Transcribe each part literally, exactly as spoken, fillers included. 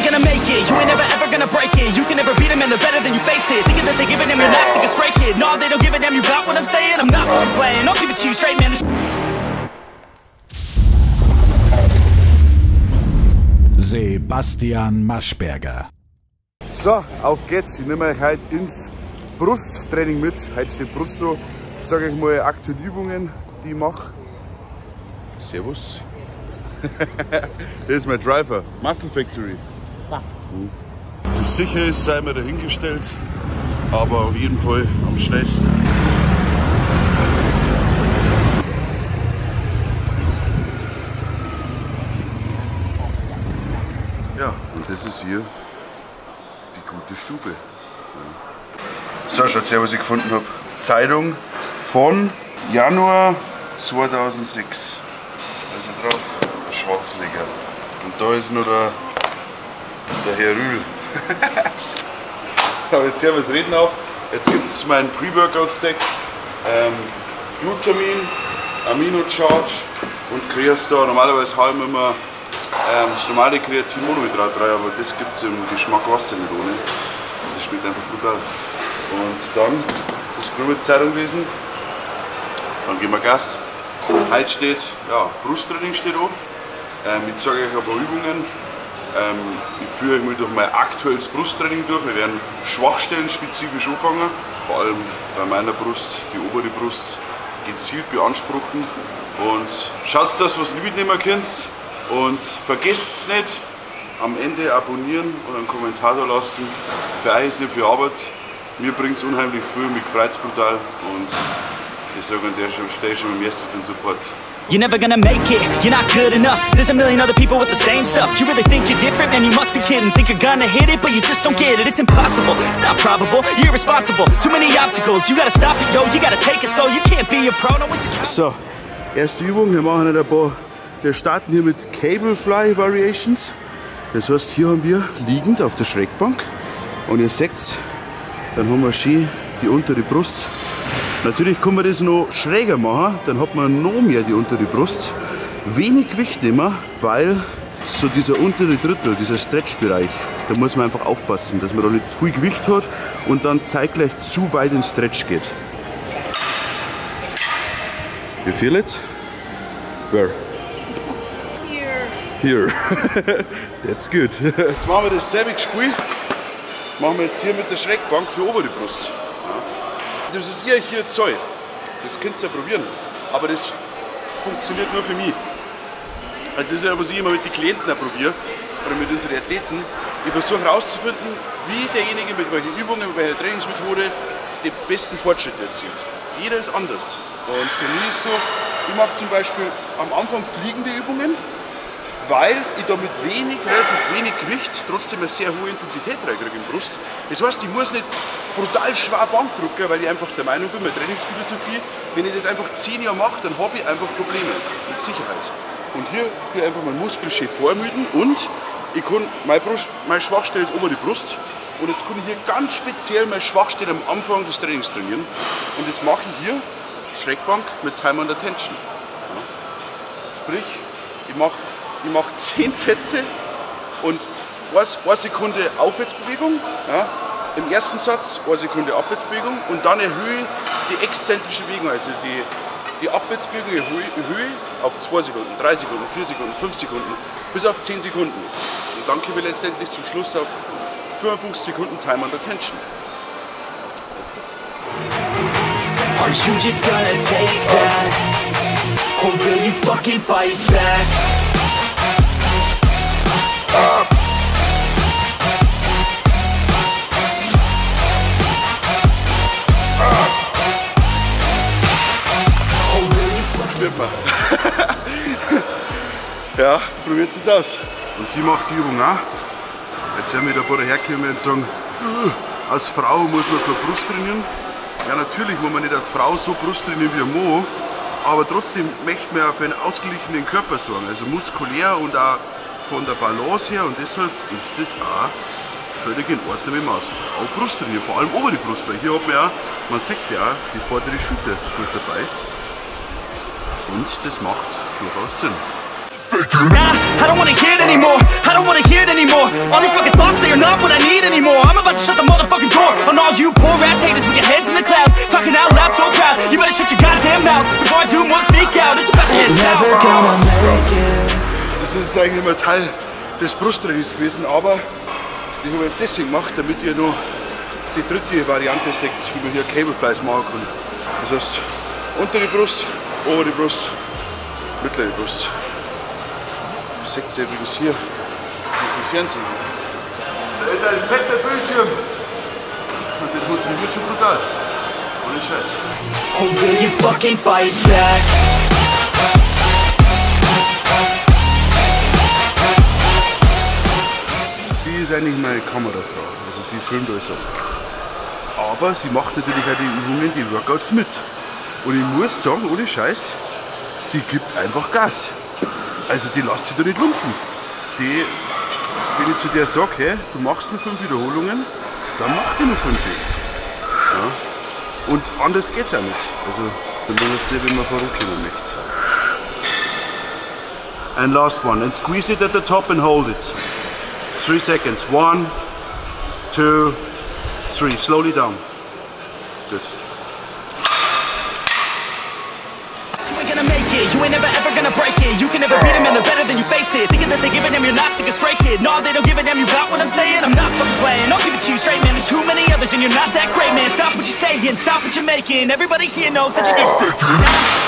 gonna make it, you ain't never ever gonna break it. You can never beat them and they're better than you face it. Thinking that they give it them, you're not, think a stray kid. No, they don't give a damn, you got what I'm saying. I'm not playing, I'll give it to you straight, man. Sebastian Maschberger. So, auf geht's. Ich nehme euch heute ins Brusttraining mit. Heute steht Brusto. Ich zeige euch mal aktuelle Übungen, die ich mache. Servus. Hier ist mein Driver, Muscle Factory. Mhm. Das sicher ist, sei mir dahingestellt, aber auf jeden Fall am schnellsten. Ja, und das ist hier die gute Stube. So, schaut her, was ich gefunden habe. Zeitung von Januar zweitausendsechs. Also drauf Schwarzleger. Und da ist noch der, der Herr Rühl. Aber jetzt hören wir das Reden auf. Jetzt gibt es meinen Pre-Workout-Stack. Ähm, Glutamin, Amino-Charge und Creastar. Normalerweise haben wir immer ähm, das normale Kreatin-Monohydrat rein, aber das gibt es im Geschmack Wasser nicht ohne. Das schmeckt einfach brutal. Und dann, das ist nur mit Zeitung lesen. Dann geben wir Gas. Heute steht, ja, Brusttraining steht an. Ähm, ich zeige euch ein paar Übungen. Ähm, ich führe euch mal durch mein aktuelles Brusttraining durch. Wir werden Schwachstellen spezifisch anfangen. Vor allem bei meiner Brust, die obere Brust, gezielt beanspruchen. Und schaut, dass ihr was mitnehmen könnt. Und vergesst es nicht, am Ende abonnieren und einen Kommentar da lassen. Für euch ist nicht viel Arbeit. Mir bringt es unheimlich viel, mich freut es brutal. Und ich sage an der Stelle schon am ersten für den Support. You're never gonna make it, you're not good enough. There's a million other people with the same stuff. You really think you're different? Man, you must be kidding. Think you're gonna hit it, but you just don't get it. It's impossible, it's not probable, you're irresponsible. Too many obstacles, you gotta stop it, yo. You gotta take it slow, you can't be a pro. No, it's so, erste Übung, wir machen ein paar. Wir starten hier mit Cable Fly Variations. Das heißt, hier haben wir liegend auf der Schrägbank. Und ihr seht, dann haben wir schön die untere Brust. Natürlich kann man das noch schräger machen, dann hat man noch mehr die untere Brust. Wenig Gewicht nehmen, weil so dieser untere Drittel, dieser Stretch-Bereich, da muss man einfach aufpassen, dass man da nicht zu viel Gewicht hat und dann zeitgleich zu weit in Stretch geht. You feel it? Where? Here. That's good. Jetzt machen wir dasselbe Spiel. Machen wir jetzt hier mit der Schrägbank für obere Brust. Das ist ihr hier Zoll. Das könnt ihr ja probieren. Aber das funktioniert nur für mich. Also das ist ja, was ich immer mit den Klienten auch probiere. Oder mit unseren Athleten. Ich versuche herauszufinden, wie derjenige mit welchen Übungen, mit welcher Trainingsmethode den besten Fortschritt erzielt. Jeder ist anders. Und für mich ist so, ich mache zum Beispiel am Anfang fliegende Übungen, weil ich da mit wenig, relativ wenig Gewicht trotzdem eine sehr hohe Intensität reinkriege in die Brust. Das heißt, ich muss nicht brutal schwer Bank drücken, weil ich einfach der Meinung bin, meine Trainingsphilosophie, wenn ich das einfach zehn Jahre mache, dann habe ich einfach Probleme mit Sicherheit. Und hier will ich einfach meinen Muskel schön vormüden und ich kann, meine, Brust, meine Schwachstelle ist ober die Brust und jetzt kann ich hier ganz speziell meine Schwachstelle am Anfang des Trainings trainieren. Und das mache ich hier, Schrägbank mit Time under Tension. Ja. Sprich, ich mache Ich mache zehn Sätze und eine Sekunde Aufwärtsbewegung, ja, im ersten Satz eine Sekunde Abwärtsbewegung und dann erhöhe ich die exzentrische Bewegung, also die, die Abwärtsbewegung erhöhe, erhöhe auf zwei Sekunden, drei Sekunden, vier Sekunden, fünf Sekunden, bis auf zehn Sekunden. Und dann komme ich letztendlich zum Schluss auf fünfundfünfzig Sekunden Time under Tension. Are you just gonna take that? Or will you fucking fight back? Spürt man. Ja, probiert es aus. Und sie macht die Übung auch. Jetzt werden wir da ein paar herkommen und sagen, als Frau muss man keine Brust trainieren. Ja, natürlich muss man nicht als Frau so Brust trainieren wie ein Mann, aber trotzdem möchte man auf einen ausgeglichenen Körper sorgen, also muskulär und auch von der Balance her, und deshalb ist das auch völlig in Ordnung, wenn man als Frau Brust trainiert, vor allem obere Brust, weil hier hat man ja, man sieht ja auch die vordere Schulter mit dabei und das macht durchaus Sinn. Nah, I don't wanna hear it anymore. I don't wanna hear it anymore. All these fucking heads out. Never gonna make it. Das ist eigentlich immer Teil des Brusttrainings gewesen, aber ich habe jetzt deswegen gemacht, damit ihr noch die dritte Variante seht, wie man hier Cable Flies machen kann. Das heißt, untere Brust, obere Brust, mittlere Brust. Das seht ihr übrigens hier, diesen Fernsehen. Da ist ein fetter Bildschirm. Und das motiviert schon brutal. Ohne Scheiß. Oh, will you fucking fight back? Sie ist eigentlich meine Kamerafrau, also sie filmt alles ab. Aber sie macht natürlich auch die Übungen, die Workouts mit. Und ich muss sagen, ohne Scheiß, sie gibt einfach Gas. Also die lässt sich da nicht lumpen. Die, wenn ich zu der sage, hey, du machst nur fünf Wiederholungen, dann macht die nur fünf. Ja. Und anders geht's auch nicht. Also dann muss der, wenn man vorankommen möchte. And last one, and squeeze it at the top and hold it. Three seconds. One, two, three. Slowly down. Good. You ain't gonna make it. You ain't never ever gonna break it. You can never beat them and they're better than you face it. Thinking that they give a damn, you're not thinking straight, kid. No, they don't give a damn, you got what I'm saying? I'm not fucking playing. I'll give it to you straight, man. There's too many others and you're not that great, man. Stop what you're saying. Stop what you're making. Everybody here knows that you're just faking.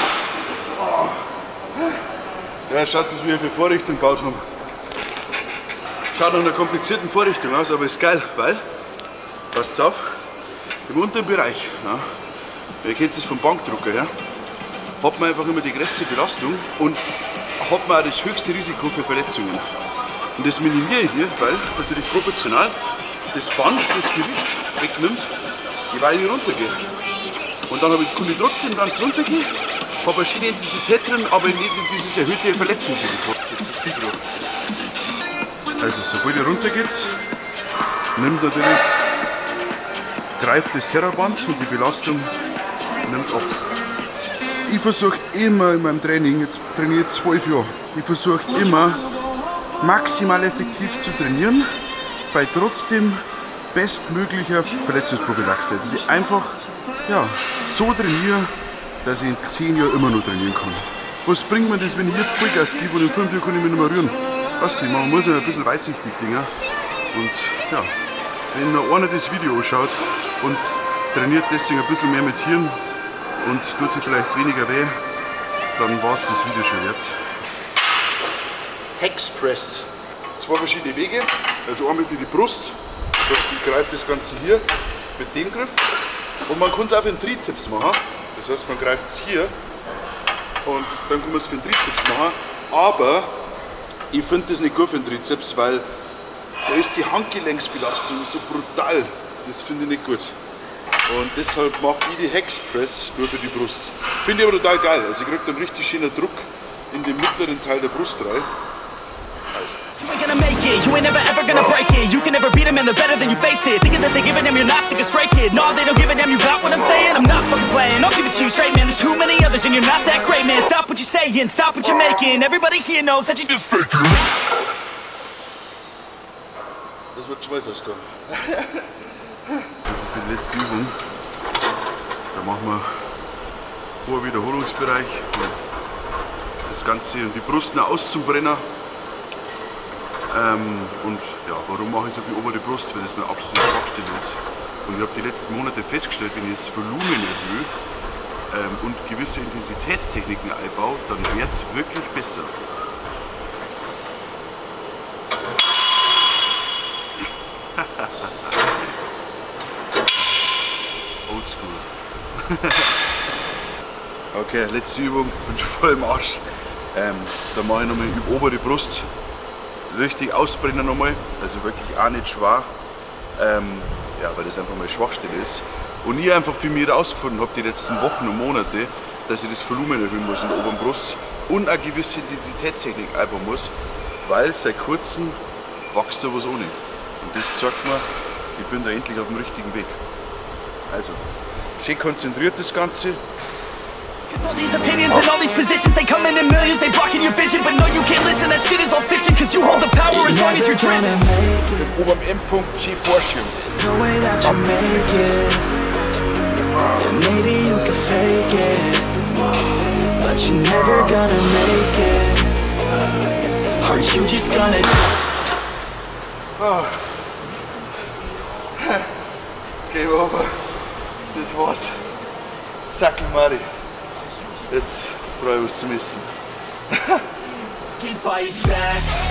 Ja, schaut, dass wir für Vorrichtung gebaut haben. Schaut nach einer komplizierten Vorrichtung aus, aber ist geil, weil, passt auf, im unteren Bereich, ja, ihr kennt es vom Bankdrucker her, hat man einfach immer die größte Belastung und hat man auch das höchste Risiko für Verletzungen. Und das minimiere ich hier, weil natürlich proportional das Band das Gewicht wegnimmt, je weiter ich runtergehe. Und dann habe ich, kann ich trotzdem ganz runtergehen, habe eine schöne Intensität drin, aber nicht dieses erhöhte Verletzungsrisiko. Jetzt ist sie dran. Also sobald ihr runter geht, nimmt natürlich, greift das Terraband und die Belastung nimmt ab. Ich versuche immer in meinem Training, jetzt trainiere ich zwölf Jahre, ich versuche immer maximal effektiv zu trainieren, bei trotzdem bestmöglicher Verletzungsprophylaxe. Dass ich einfach ja, so trainiere, dass ich in zehn Jahren immer noch trainieren kann. Was bringt mir das, wenn ich jetzt Vollgas gebe und in fünf Jahren kann ich mich nicht mehr rühren? Weißt du, man muss ja ein bisschen weitsichtig Dinger. Und ja, wenn noch einer das Video schaut und trainiert deswegen ein bisschen mehr mit Hirn und tut sich vielleicht weniger weh, dann war es das Video schon wert. Hexpress. Zwei verschiedene Wege. Also einmal für die Brust. Ich greife das Ganze hier mit dem Griff. Und man kann es auch für den Trizeps machen. Das heißt, man greift es hier und dann kann man es für den Trizeps machen. Aber ich finde das nicht gut für den Trizeps, weil da ist die Handgelenksbelastung so brutal. Das finde ich nicht gut. Und deshalb mache ich die Hexpress nur für die Brust. Finde ich aber total geil. Also ich kriege dann richtig schöner Druck in den mittleren Teil der Brust rein. Also. You ain't gonna make it, you ain't never ever gonna break it. You can never beat them and they're better than you face it. Thinking that they give a damn, you're not thinking straight, kid. No, they don't give a damn, you got what I'm saying? I'm not fucking playing, I'll give it to you straight, man. There's too many others and you're not that great, man. Stop what you're saying, stop what you're making. Everybody here knows that you're just faking. Das wird Schweiß auskommen. Das ist die letzte Übung. Da machen wir hoher Wiederholungsbereich. Das Ganze und die Brust nach außen zum Brenner. Ähm, und ja, warum mache ich so viel obere Brust, weil das meine absolute Schwachstelle ist. Und ich habe die letzten Monate festgestellt, wenn ich das Volumen erhöhe ähm, und gewisse Intensitätstechniken einbaue, dann wird es wirklich besser. Oldschool. Okay, letzte Übung, bin schon voll im Arsch. Ähm, da mache ich nochmal die obere Brust. Richtig ausbrennen nochmal, also wirklich auch nicht schwer, ähm, ja, weil das einfach meine Schwachstelle ist. Und ich einfach für mich herausgefunden habe, die letzten Wochen und Monate, dass ich das Volumen erhöhen muss in der oberen Brust und eine gewisse Intensitätstechnik einbauen muss, weil seit kurzem wächst da was ohne. Und das zeigt mir, ich bin da endlich auf dem richtigen Weg. Also, schön konzentriert das Ganze. Cause all these opinions and all these positions, they come in in millions, they blocking your vision. But no, you can't listen, that shit is all fiction. Cause you hold the power as long as you're driven. Oben am Endpunkt G-Vorschirm. There's no way that you make it. And maybe you can fake it, but you're never gonna make it? Are you just gonna... Oh. Game over. Das war's. Sackel Mari. Jetzt brauche ich was zum Essen. Can fight back.